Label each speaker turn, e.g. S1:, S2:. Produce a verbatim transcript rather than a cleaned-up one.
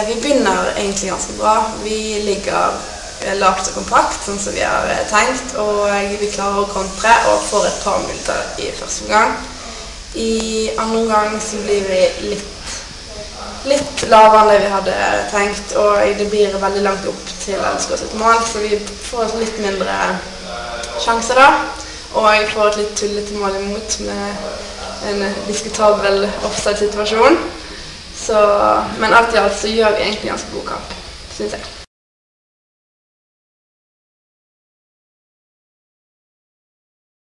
S1: vi begynner egentlig ganske bra. Vi ligger lavt og kompakt, sånn som vi har tenkt, og vi klarer å kontre og får et par minutter i første omgang. I andre omgang så blir vi litt, litt lavere enn det vi hadde tenkt, og det blir veldig langt opp til L S K sitt mål, så vi får et litt mindre sjanser da. Og jeg får et litt tullete mål imot med en diskutabel offside-situasjon. Så, men alt i alt så gjør vi egentlig ganske god kamp, synes jeg.